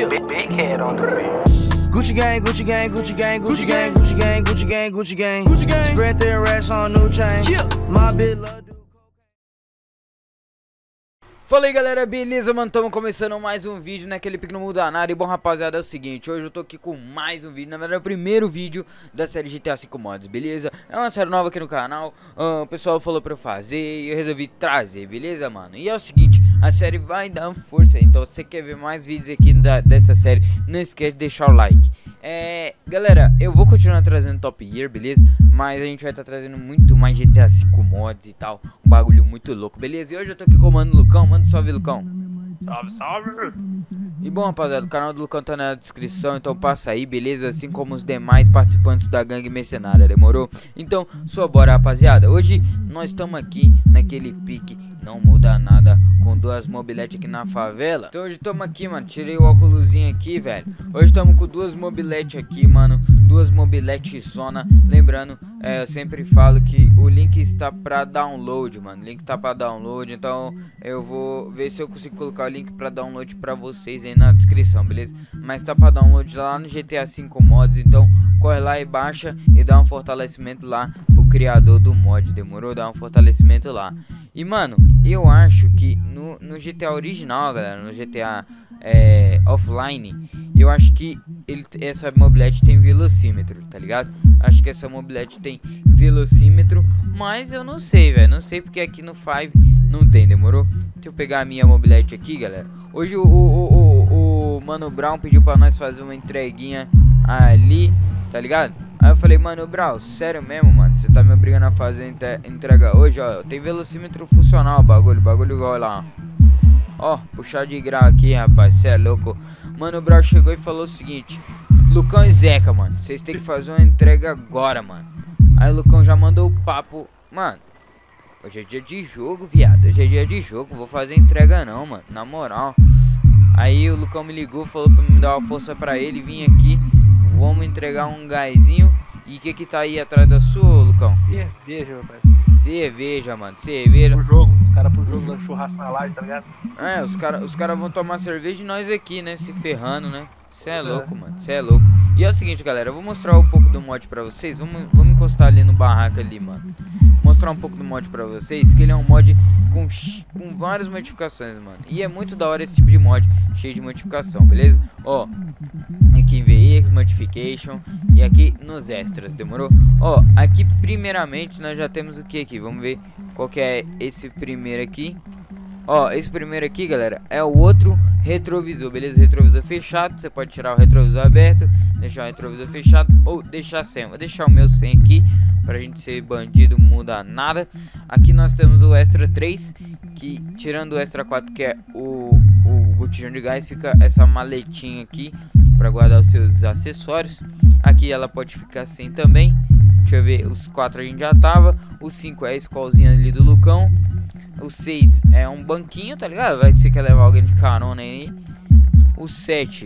Big head on the beat. Gucci gang, Gucci gang, Gucci gang, Gucci gang, Gucci gang, Gucci gang, Gucci gang, Gucci gang. Spread their racks on new chain. My bitch love do. Fala aí galera, beleza mano? Estamos começando mais um vídeo naquele pique não muda nada. E bom rapaziada, é o seguinte, hoje eu tô aqui com mais um vídeo. Na verdade é o primeiro vídeo da série GTA V Mods, beleza? É uma série nova aqui no canal, o pessoal falou pra eu fazer e eu resolvi trazer, beleza mano? E é o seguinte, a série vai dar força, então se você quer ver mais vídeos aqui dessa série, não esquece de deixar o like. Galera, eu vou continuar trazendo Top Gear, beleza? Mas a gente vai estar trazendo muito mais GTA V Mods e tal, um bagulho muito louco, beleza? E hoje eu tô aqui com o Mano Lucão, manda um salve, Lucão. Salve, salve! E bom rapaziada, o canal do Lucão tá na descrição, então passa aí, beleza? Assim como os demais participantes da gangue mercenária, demorou? Então, só bora rapaziada, hoje nós estamos aqui naquele pique, não muda nada, com duas mobiletes aqui na favela. Então hoje estamos aqui, mano, tirei o óculosinho aqui, velho. Hoje estamos com duas mobiletes aqui, mano, duas mobiletes zona. Lembrando, eu sempre falo que o link está pra download, mano, o link tá pra download, então eu vou ver se eu consigo colocar o link pra download pra vocês aí na descrição, beleza? Mas tá pra download lá no GTA V Mods, então corre lá e baixa e dá um fortalecimento lá pro criador do mod, demorou? Dá um fortalecimento lá. E mano, eu acho que no GTA original, galera, no GTA offline, eu acho que essa mobilete tem velocímetro, tá ligado? Acho que essa mobilete tem velocímetro, mas eu não sei, velho, não sei porque aqui no 5 não tem, demorou? Deixa eu pegar a minha mobilete aqui, galera. Hoje o Mano Brown pediu pra nós fazer uma entreguinha ali, tá ligado? Aí eu falei, Mano Brown, sério mesmo, mano? Você tá me obrigando a fazer entrega hoje, ó? Tem velocímetro funcional o bagulho igual lá, ó. Puxar de grau aqui, rapaz, cê é louco. Mano Brown chegou e falou o seguinte: Lucão e Zeca, mano, vocês tem que fazer uma entrega agora, mano. Aí o Lucão já mandou o papo, mano. Hoje é dia de jogo, viado. Hoje é dia de jogo, vou fazer entrega não, mano, na moral. Aí o Lucão me ligou, falou pra me dar uma força pra ele, vim aqui. Vamos entregar um gásinho. E o que tá aí atrás da sua, Lucão? Cerveja, rapaz. Cerveja, mano, cerveja. Pro jogo, os caras pro jogo dando churrasco na live, tá ligado? Os cara vão tomar cerveja e nós aqui, né, se ferrando, né? Cê é louco, mano, cê é louco. E é o seguinte, galera, eu vou mostrar um pouco do mod pra vocês. Vamos encostar ali no barraco ali, mano. Mostrar um pouco do mod pra vocês, que ele é um mod com várias modificações, mano. E é muito da hora esse tipo de mod, cheio de modificação, beleza? Ó, aqui em VX, Modification, e aqui nos extras, demorou? Ó, aqui primeiramente nós já temos o que aqui? Vamos ver qual que é esse primeiro aqui. Ó, esse primeiro aqui, galera, é o outro retrovisor, beleza? Retrovisor fechado, você pode tirar o retrovisor aberto, deixar o retrovisor fechado ou deixar sem. Vou deixar o meu sem aqui, pra gente ser bandido, muda nada. Aqui nós temos o Extra 3, que tirando o Extra 4, que é o botijão de gás, fica essa maletinha aqui pra guardar os seus acessórios. Aqui ela pode ficar sem também. Deixa eu ver, os 4 a gente já tava. O 5 é a escolzinha ali do Lucão. O 6 é um banquinho, tá ligado? Vai que você quer levar alguém de carona aí. O 7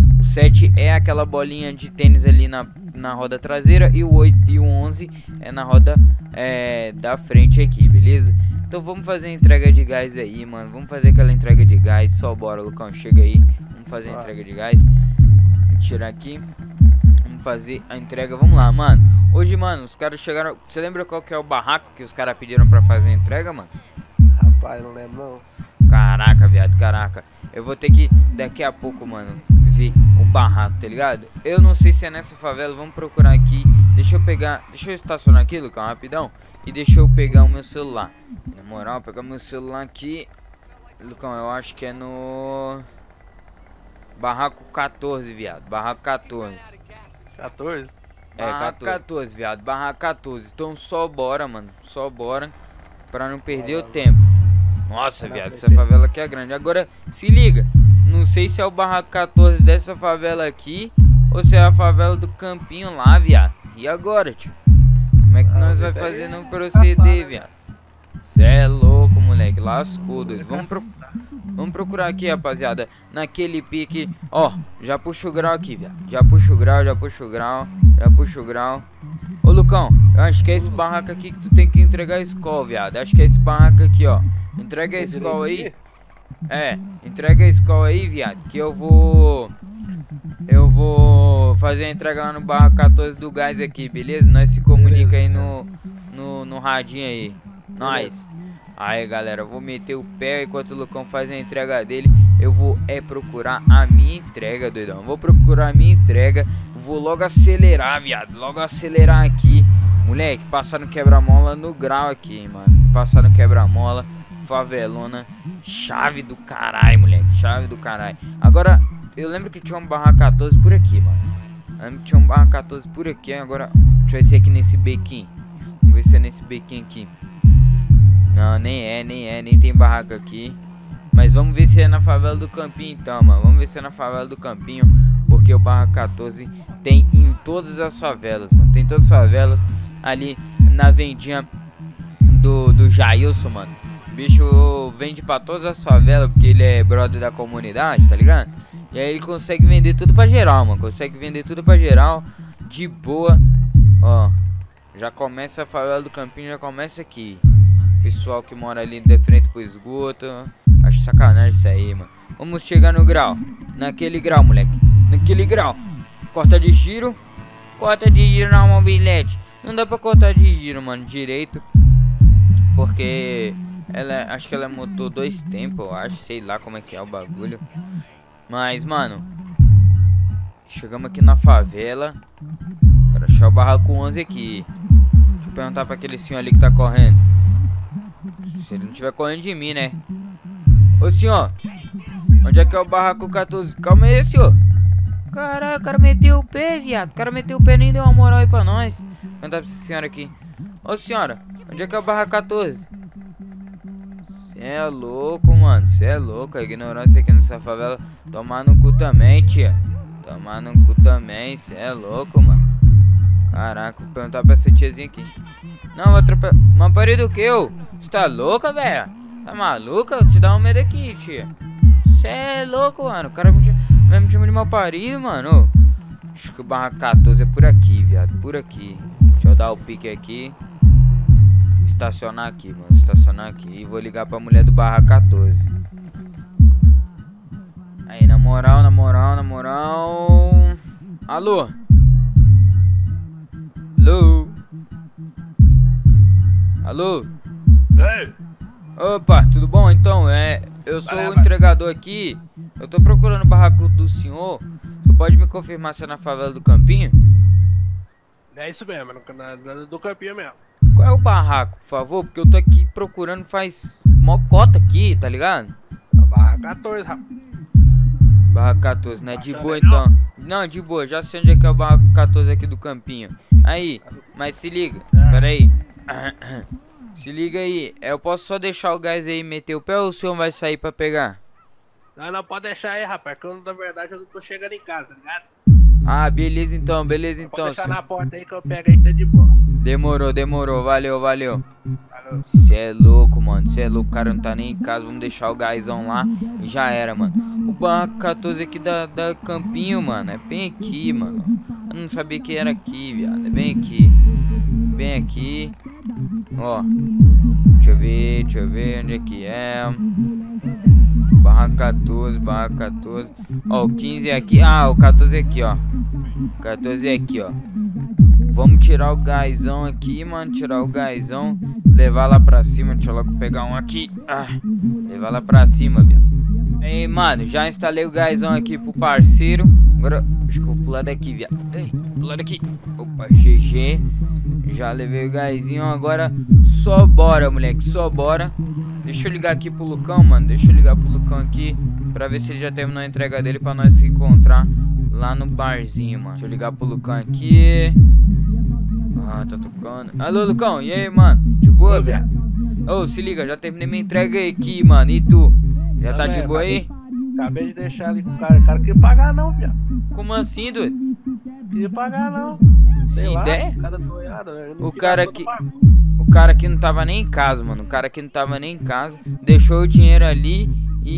é aquela bolinha de tênis ali na roda traseira. E o 8 e o 11 é na roda da frente aqui, beleza? Então vamos fazer a entrega de gás aí, mano. Vamos fazer aquela entrega de gás. Só bora, Lucão, chega aí. Vamos fazer a entrega de gás. Vou tirar aqui. Vamos fazer a entrega, vamos lá, mano. Hoje, mano, os caras chegaram. Você lembra qual que é o barraco que os caras pediram pra fazer a entrega, mano? Rapaz, não lembro não. Caraca, viado, caraca. Eu vou ter que, daqui a pouco, mano, ver o barraco, tá ligado? Eu não sei se é nessa favela, vamos procurar aqui. Deixa eu estacionar aqui, Lucão, rapidão. E deixa eu pegar o meu celular. Na moral, pegar meu celular aqui. Lucão, eu acho que é no barraco 14, viado. Barraco 14. 14? Barraco 14, viado. Barraco 14. Então só bora, mano. Só bora. Pra não perder o tempo. Nossa, viado. Essa favela aqui é grande. Agora, se liga. Não sei se é o barraco 14 dessa favela aqui ou se é a favela do Campinho lá, viado. E agora, tio? Como é que nós vai fazer não proceder, viado? Cê é louco, moleque. Lascou, doido. Vamos procurar aqui, rapaziada. Naquele pique. Ó, já puxa o grau aqui, viado. Já puxa o grau, já puxa o grau. Já puxa o grau. Ô, Lucão, eu acho que é esse barraco aqui que tu tem que entregar a escola, viado. Acho que é esse barraco aqui, ó. Entrega a escola aí. Entrega a escola aí, viado, que eu vou fazer a entrega lá no barra 14 do gás aqui, beleza? Nós se comunica aí no radinho aí. Nós. Aí, galera, eu vou meter o pé enquanto o Lucão faz a entrega dele. Eu vou procurar a minha entrega, doidão. Vou procurar a minha entrega. Vou logo acelerar, viado. Logo acelerar aqui. Moleque, passar no quebra-mola no grau aqui, mano. Passar no quebra-mola. Favelona. Chave do caralho, moleque. Chave do caralho. Agora, eu lembro que tinha um barra 14 por aqui, mano. Eu lembro que tinha um barra 14 por aqui. Agora, deixa eu ver se é aqui nesse bequinho. Vamos ver se é nesse bequinho aqui. Não, nem tem barraca aqui. Mas vamos ver se é na favela do Campinho então, mano. Vamos ver se é na favela do Campinho. Porque o barra 14 tem em todas as favelas, mano. Tem todas as favelas. Ali na vendinha do Jailson, mano. O bicho vende pra todas as favelas. Porque ele é brother da comunidade, tá ligado? E aí ele consegue vender tudo pra geral, mano. Consegue vender tudo pra geral. De boa. Ó, já começa a favela do Campinho. Já começa aqui. Pessoal que mora ali de frente pro esgoto. Acho sacanagem isso aí, mano. Vamos chegar no grau. Naquele grau, moleque. Naquele grau. Corta de giro. Corta de giro na mobilete. Não dá pra cortar de giro, mano, direito. Porque ela, acho que ela é motor 2 tempos, eu acho. Sei lá como é que é o bagulho. Mas, mano, chegamos aqui na favela. Quero achar o barraco 11 aqui. Deixa eu perguntar pra aquele senhor ali que tá correndo. Se ele não estiver correndo de mim, né? Ô senhor, onde é que é o barraco 14? Calma aí, senhor. Caralho, o cara meteu o pé, viado. O cara meteu o pé, nem deu uma moral aí pra nós. Vou perguntar pra essa senhora aqui. Ô senhora, onde é que é o barraco 14? Cê é louco, mano. Cê é louco. A ignorância aqui nessa favela. Tomar no cu também, tia. Tomar no cu também. Cê é louco, mano. Caraca, vou perguntar pra essa tiazinha aqui. Não, vou atrapalhar. Mas parei do que, ô? Você tá louca, velho? Tá maluca? Vou te dar um medo aqui, tia. Cê é louco, mano. O cara me chama de mal parido, mano. Acho que o barra 14 é por aqui, viado. Por aqui. Deixa eu dar o pique aqui. Estacionar aqui, mano. Estacionar aqui. E vou ligar pra mulher do barra 14. Aí, na moral. Alô? Alô? Alô? Ei! Opa, tudo bom? Então, eu sou o entregador aqui. Eu tô procurando o barraco do senhor. Você pode me confirmar se é na favela do Campinho? É isso mesmo, do Campinho mesmo. Qual é o barraco, por favor? Porque eu tô aqui procurando faz mocota aqui, tá ligado? A barra 14, rapaz. Barra 14, né? De boa então. Não, de boa, já sei onde é que é o barraco 14 aqui do Campinho. Aí, mas se liga, peraí. Se liga aí, eu posso só deixar o gás aí e meter o pé ou o senhor vai sair pra pegar? Não, pode deixar aí, rapaz, que eu, na verdade eu não tô chegando em casa, tá ligado? Ah, beleza então, Pode deixar na porta aí que eu pego aí que tá de boa. Demorou, valeu. Cê é louco, mano, cê é louco, o cara não tá nem em casa, vamos deixar o gásão lá e já era, mano. O barraco 14 aqui da Campinho, mano, é bem aqui, mano. Eu não sabia que era aqui, viado, é bem aqui. Ó, deixa eu ver onde é que é. Barra 14. Ó, o 15 é aqui. Ah, o 14 é aqui, ó. O 14 é aqui, ó. Vamos tirar o gásão aqui, mano. Tirar o gásão. Levar lá pra cima. Deixa eu logo pegar um aqui. Levar lá pra cima, viado. Aí, mano, já instalei o gásão aqui pro parceiro. Agora, acho que eu vou pular daqui, viado. Ei, pular daqui. Opa, GG. Já levei o gásinho. Agora, só bora, moleque. Só bora. Deixa eu ligar aqui pro Lucão, mano. Deixa eu ligar pro Lucão aqui pra ver se ele já terminou a entrega dele pra nós se encontrar lá no barzinho, mano. Deixa eu ligar pro Lucão aqui. Ah, tá tocando. Alô, Lucão, e aí, mano? De boa, velho? Ô, se liga, já terminei minha entrega aqui, mano. E tu? Já tá de boa aí? Acabei de deixar ali com o cara. O cara não queria pagar não, viado. Como assim, doido? Não queria pagar não. Sem ideia? O cara doiado, O cara aqui não tava nem em casa, mano. O cara aqui não tava nem em casa. Deixou o dinheiro ali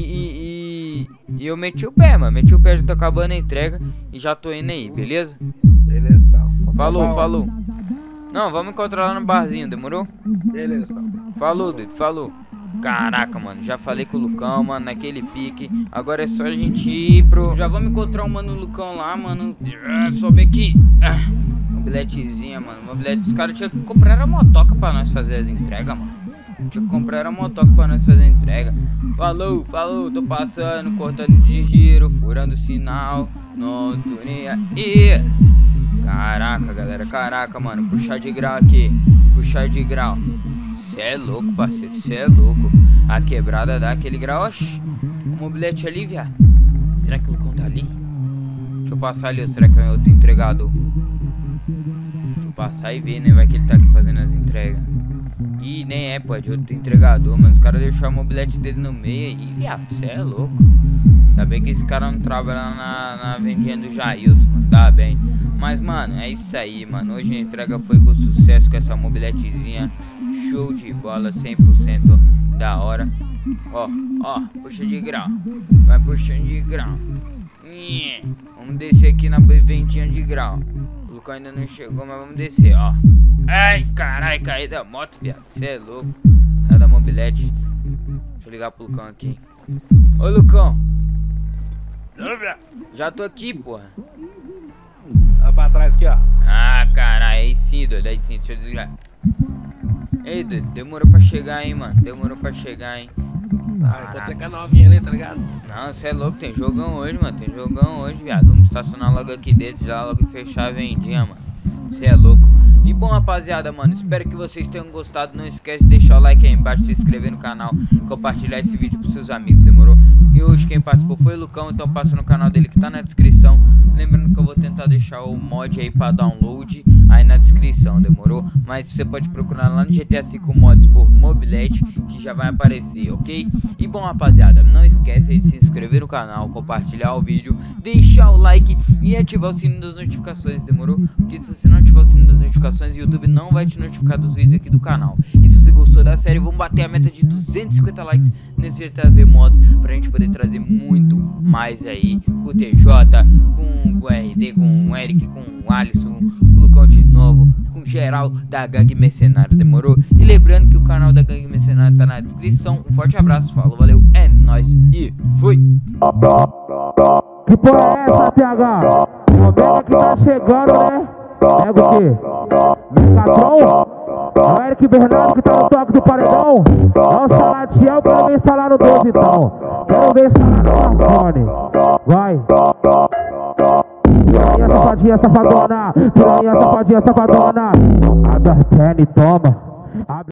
e eu meti o pé, mano. Meti o pé, já tô acabando a entrega e já tô indo aí, beleza? Beleza, então. Falou. Não, vamos encontrar lá no barzinho, demorou? Beleza, então. Falou, doido, falou. Caraca, mano, já falei com o Lucão, mano, naquele pique. Agora é só a gente ir pro... Já vamos encontrar o mano Lucão lá, mano. Sobe aqui. Mobiletezinha, mano. Mobilete. Os caras tinham que comprar a motoca pra nós fazer as entregas, mano. Tinha que comprar a motoca pra nós fazer a entrega. Falou, falou, tô passando, cortando de giro, furando o sinal. Não tô nem aí. Caraca, galera, caraca, mano. Puxar de grau aqui. Puxar de grau. Cê é louco, parceiro, cê é louco. A quebrada dá aquele grau. Oxi, o mobilete ali, viado. Será que o Lucão tá ali? Deixa eu passar ali, ou será que é outro entregador? Deixa eu passar e ver, né? Vai que ele tá aqui fazendo as entregas. Ih, nem é, pô, é de outro entregador, mano. Os caras deixaram o mobilete dele no meio aí, viado. Cê é louco. Ainda bem que esse cara não trabalha na vendinha do Jailson, mano. Dá bem. Mas, mano, é isso aí, mano. Hoje a entrega foi com sucesso com essa mobiletezinha. Show de bola, 100% da hora. Ó, ó, puxa de grau. Vai puxando de grau. Vamos descer aqui na vendinha de grau. O Lucão ainda não chegou, mas vamos descer, ó. Ai, caralho, caí da moto, viado. Cê é louco. É da mobilete. Deixa eu ligar pro Lucão aqui. Ô, Lucão. Já tô aqui, porra. Vai pra trás aqui, ó. Ah, caralho, aí sim, doido, aí sim, deixa eu desligar. Ei, doido, demorou pra chegar, hein, mano. Demorou pra chegar, hein. Ah, eu tô pegando a novinha ali, tá ligado? Não, cê é louco, tem jogão hoje, mano. Tem jogão hoje, viado. Vamos estacionar logo aqui dentro, já logo fechar a vendinha, mano. Cê é louco. E bom, rapaziada, mano, espero que vocês tenham gostado. Não esquece de deixar o like aí embaixo, se inscrever no canal, compartilhar esse vídeo pros seus amigos, demorou? E hoje quem participou foi o Lucão, então passa no canal dele que tá na descrição. Lembrando que eu vou tentar deixar o mod aí pra download aí na descrição, demorou? Mas você pode procurar lá no GTA V Mods por mobilete, que já vai aparecer, ok? E bom, rapaziada, não esquece aí de se inscrever no canal, compartilhar o vídeo, deixar o like e ativar o sininho das notificações, demorou? Porque se você não ativar o sininho das notificações, o YouTube não vai te notificar dos vídeos aqui do canal. E se você gostou da série, vamos bater a meta de 250 likes nesse GTA V Mods, pra gente poder trazer muito mais aí com o TJ, com o RD, com o Eric, com o Alisson, com o Lucão de novo, com geral da Gangue Mercenária, demorou? E lembrando que o canal da Gangue Mercenária tá na descrição. Um forte abraço, falou, valeu, é nóis e fui! Que porra é essa, TH? O momento que tá chegando, né? Pega o quê? Megatron? É o Eric Bernardo que tá no toque do paredão. É o Salatiel, quero ver instalar no 12 então. Quero ver instalar no Marconi. Vai. Piranha, safadinha, safadona. Piranha, safadinha, safadona. Abre a perna e toma.